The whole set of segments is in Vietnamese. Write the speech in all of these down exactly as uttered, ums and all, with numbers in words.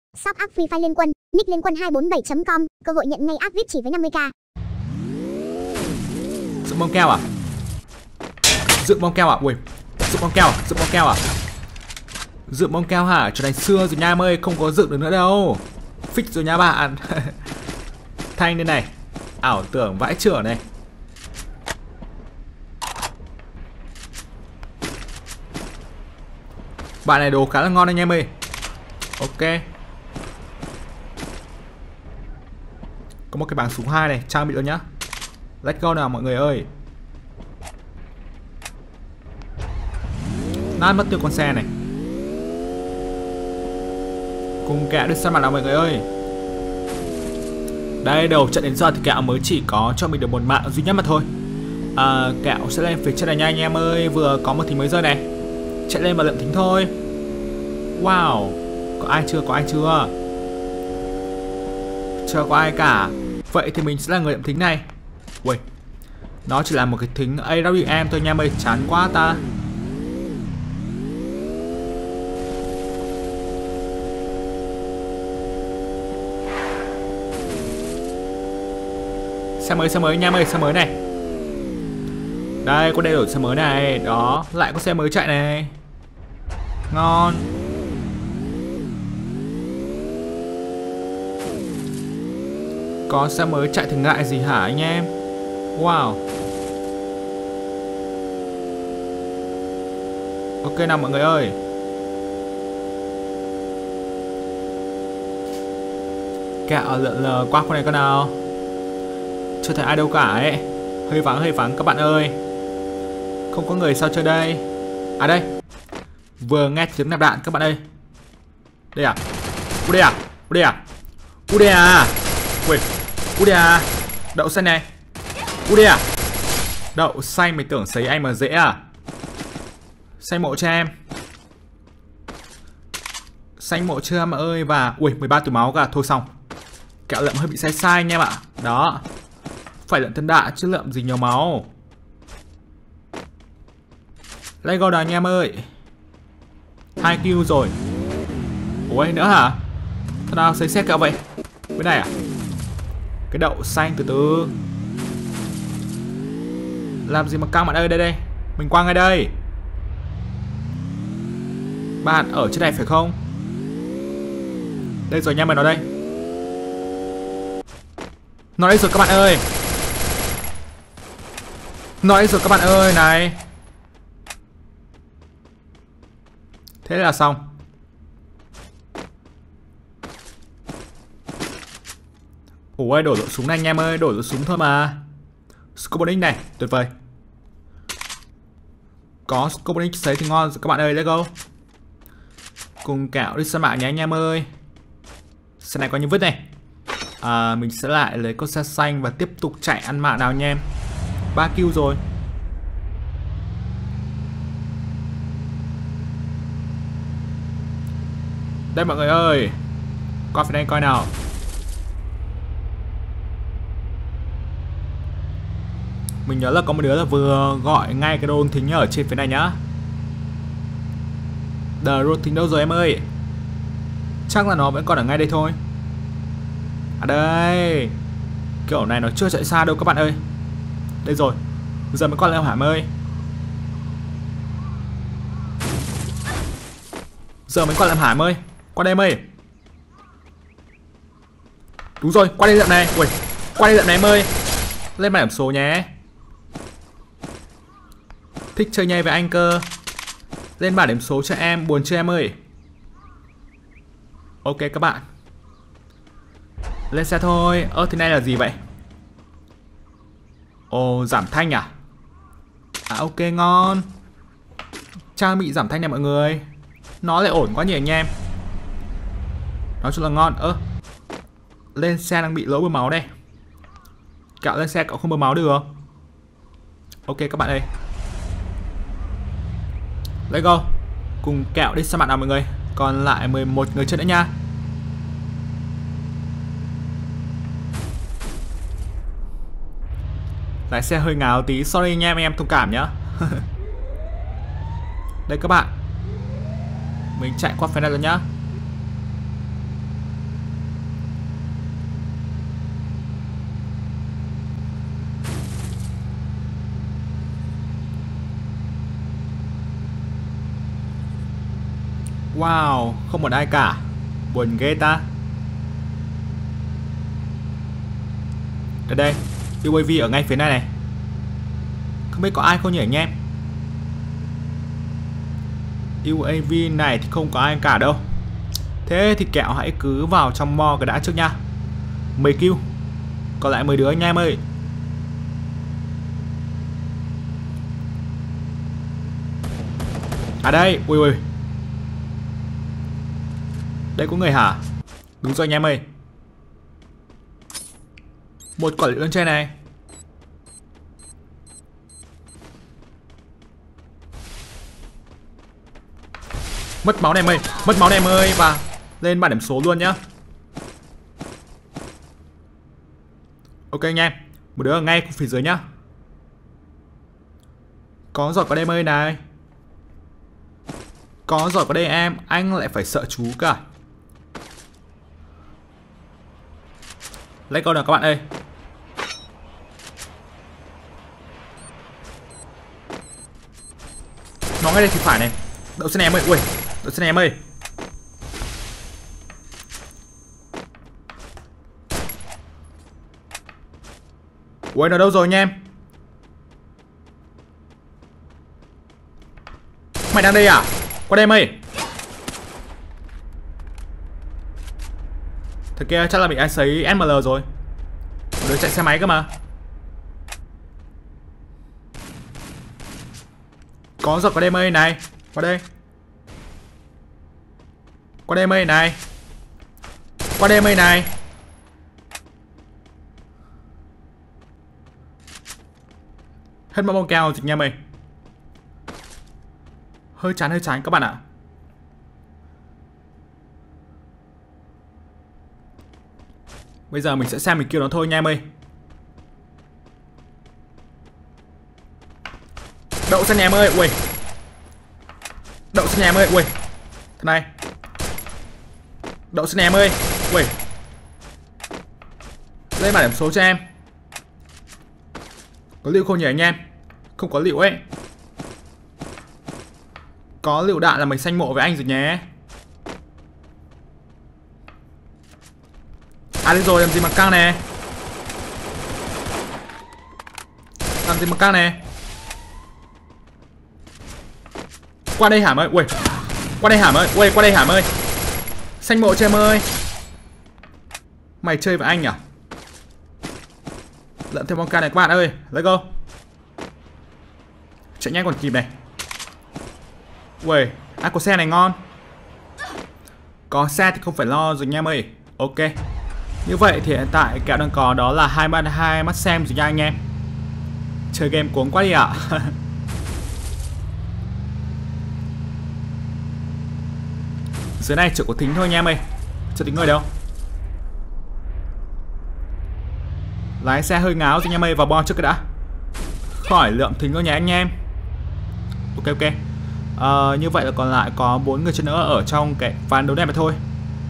Shop app Free Fire Liên Quân, nick liên quân hai bốn bảy chấm com, cơ hội nhận ngay app vê i pê chỉ với năm mươi k. Dựng bom keo à? Dựng bom keo à? Ui, dựng bom keo à? Dựng bom keo à? Dựng bom keo hả? Cho đánh xưa rồi nha em ơi, không có dựng được nữa đâu. Fix rồi nha bạn. Thanh đây này, ảo tưởng vãi chưởng này. Bạn này đồ khá là ngon anh em ơi. Ok. Có một cái bảng súng hai này, trang bị luôn nhá. Let's go nào mọi người ơi. Nát mất tiêu con xe này. Cùng kẹo được săn mặt nào mọi người ơi. Đây, đầu trận đến giờ thì kẹo mới chỉ có cho mình được một mạng duy nhất mà thôi. à, Kẹo sẽ lên phía trên này nha anh em ơi. Vừa có một thính mới rơi này. Chạy lên và lượm thính thôi. Wow. Có ai chưa? Có ai chưa? Chưa có ai cả. Vậy thì mình sẽ là người lượm thính này. Ui, nó chỉ là một cái thính a vê em thôi nha em ơi. Chán quá ta. Xe mới, xe mới nha em ơi, xe mới này. Đây, có đầy đủ xe mới này. Đó, lại có xe mới chạy này. Ngon. Có xe mới chạy thì ngại gì hả anh em? Wow. Ok nào mọi người ơi. Kẹo lượn lờ qua con này con nào. Chưa thấy ai đâu cả ấy. Hơi vắng hơi vắng các bạn ơi. Không có người sao chơi đây. À đây. Vừa nghe tiếng nạp đạn các bạn ơi. Đây à? U đây à? U đây à? U đây à? Ui, u đây à? Đậu xanh này. U đây à? Đậu xanh mày tưởng sấy anh mà dễ à? Xanh mộ cho em. Xanh mộ chưa em ơi. Và ui, mười ba túi máu cả. Thôi xong. Kẹo lượm hơi bị sai sai anh em ạ. Đó. Phải lượm thân đạ chứ lượm gì nhiều máu. Let's go nào anh em ơi. Hai kill rồi. Ủa nữa hả? Thế nào xấy xét kẹo vậy? Cái này à? Cái đậu xanh từ từ. Làm gì mà căng bạn ơi. Đây đây. Mình qua ngay đây. Bạn ở trên này phải không? Đây rồi nha mày, nó đây. Nó đây rồi các bạn ơi. Nó đây rồi các bạn ơi này. Thế là xong. Ủa đổ lỗ súng này anh em ơi. Đổ lỗ súng thôi mà. Scoponik này, tuyệt vời. Có Scoponik sấy thì ngon các bạn ơi. Let's go. Cùng kẹo đi săn mạng nhé anh em ơi. Xe này có những vứt này. à, Mình sẽ lại lấy con xe xanh và tiếp tục chạy ăn mạng nào anh em. Ba kill rồi. Đây mọi người ơi. Qua phía đây coi nào. Mình nhớ là có một đứa là vừa gọi ngay cái đồn thính ở trên phía này nhá. The đồn thính đâu rồi em ơi? Chắc là nó vẫn còn ở ngay đây thôi. À đây. Kiểu này nó chưa chạy xa đâu các bạn ơi. Đây rồi. Giờ mới còn lại hả em ơi. Giờ mới còn lại hả em ơi. Qua đây em ơi. Đúng rồi, qua đây lượm này. Ui, qua đây lượm này em ơi. Lên bản điểm số nhé. Thích chơi nhây với anh cơ. Lên bản điểm số cho em. Buồn chưa em ơi. Ok các bạn. Lên xe thôi. Ơ thế này là gì vậy? Ồ, giảm thanh à? À ok, ngon. Trang bị giảm thanh này mọi người. Nó lại ổn quá nhỉ anh em. Nói chung là ngon. Ơ, lên xe đang bị lỗ bơm máu đây. Cạo lên xe cậu không bơm máu được. Ok các bạn ơi. Let's go. Cùng kẹo đi săn bạn nào mọi người. Còn lại mười một người chơi nữa nha. Lái xe hơi ngáo tí. Sorry nha em, em thông cảm nhá. Đây các bạn. Mình chạy qua phía này rồi nhá. Wow, không một ai cả. Buồn ghê ta. Ở đây, u a vê ở ngay phía này này. Không biết có ai không nhỉ anh em? u a vê này thì không có ai cả đâu. Thế thì kẹo hãy cứ vào trong mo cái đã trước nha. mười kill. Còn lại mười đứa anh em ơi. À đây, ui ui. Đây có người hả? Đúng rồi anh em ơi. Một quả lựu lên trên này. Mất máu này em ơi, mất máu này em ơi. Và lên bảng điểm số luôn nhá. Ok anh em, một đứa ở ngay phía dưới nhá. Có giỏi có đây em ơi này. Có giỏi có đây em, anh lại phải sợ chú cả. Let's go nào các bạn ơi. Nó ngay đây thì phải này. Đậu xe này em ơi, ui, đậu xe này em ơi. Ui, nó đâu rồi nha em? Mày đang đây à? Qua đây em ơi. Thật kia chắc là bị ai sấy ét em lờ rồi. Đứa chạy xe máy cơ mà. Có giật qua đây em ơi này. Qua đây. Qua đây em ơi này. Qua đây em ơi này. Hết máu bông keo thì anh em ơi. Hơi chán hơi chán các bạn ạ. Bây giờ mình sẽ xem mình kêu nó thôi nha em ơi. Đậu xe nhà em ơi, ui. Đậu xe nhà em ơi, ui. Thế này. Đậu xe nhà em ơi, ui. Lên bảng điểm số cho em. Có lựu không nhỉ anh em? Không có lựu ấy. Có lựu đạn là mình xanh mộ với anh rồi nhé. À đi rồi, làm gì mà căng nè. Làm gì mà căng nè. Qua đây hàm ơi, ui. Qua đây hàm ơi, ui, qua đây hàm ơi. Xanh mộ cho em ơi. Mày chơi với anh à? Lượm thêm bóng ca này các bạn ơi. Let's go. Chạy nhanh còn kịp này. Ui, à có xe này ngon. Có xe thì không phải lo rồi nha em ơi. Ok. Như vậy thì hiện tại kẹo đang có đó là hai mươi hai mắt xem rồi nha anh em. Chơi game cuống quá đi ạ. Dưới này chỉ có thính thôi nha em ơi. Chưa tính người đâu. Lái xe hơi ngáo rồi nha em ơi. Vào bo trước cái đã. Khỏi lượng thính thôi nha anh em. Ok ok. À, như vậy là còn lại có bốn người chơi nữa ở trong cái ván đấu này mà thôi.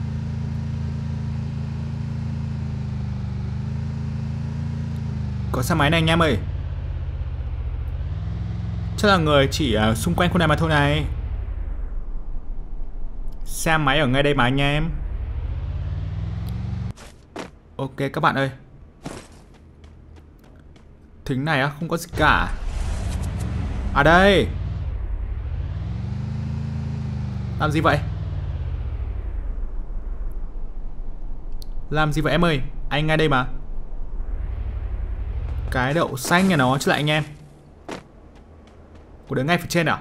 Có xe máy này anh em ơi. Chắc là người chỉ uh, xung quanh khu này mà thôi này. Xe máy ở ngay đây mà anh em. Ok các bạn ơi. Thính này á, không có gì cả. À đây. Làm gì vậy? Làm gì vậy em ơi? Anh ngay đây mà. Cái đậu xanh nhà nó chứ lại anh em. Của đứa ngay phía trên à?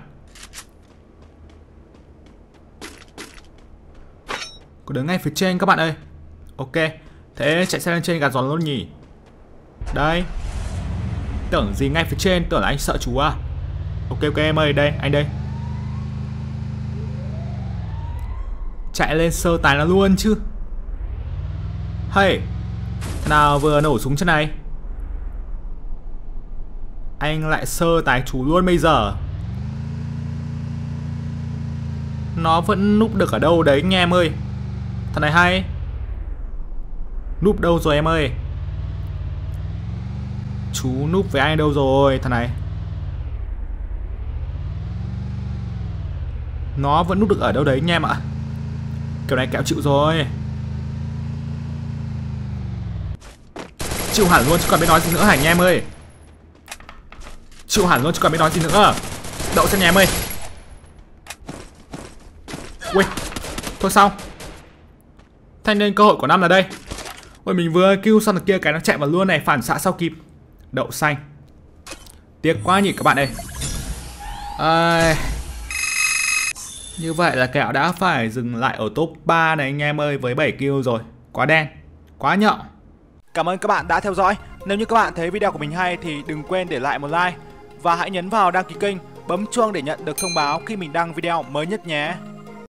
Của đứa ngay phía trên các bạn ơi. Ok. Thế chạy xe lên trên gạt giòn luôn nhỉ. Đây. Tưởng gì ngay phía trên. Tưởng là anh sợ chú à. Ok ok em ơi. Đây anh đây. Chạy lên sơ tái nó luôn chứ. Hey. Thế nào vừa nổ súng chân này. Anh lại sơ tái chú luôn bây giờ. Nó vẫn núp được ở đâu đấy anh em ơi. Thằng này hay. Núp đâu rồi em ơi. Chú núp với anh đâu rồi thằng này. Nó vẫn núp được ở đâu đấy anh em ạ. Kiểu này kẹo chịu rồi. Chịu hẳn luôn chứ còn biết nói gì nữa hả anh em ơi. Chịu hẳn luôn chứ còn biết nói gì nữa. Đậu xem anh em ơi. Ui, thôi xong. Thanh niên cơ hội của năm là đây. Ôi mình vừa kêu xong được kia cái nó chạy vào luôn này, phản xạ sau kịp. Đậu xanh. Tiếc quá nhỉ các bạn ơi. À, như vậy là kẹo đã phải dừng lại ở top ba này anh em ơi, với bảy kill rồi. Quá đen, quá nhọ. Cảm ơn các bạn đã theo dõi. Nếu như các bạn thấy video của mình hay thì đừng quên để lại một like. Và hãy nhấn vào đăng ký kênh, bấm chuông để nhận được thông báo khi mình đăng video mới nhất nhé.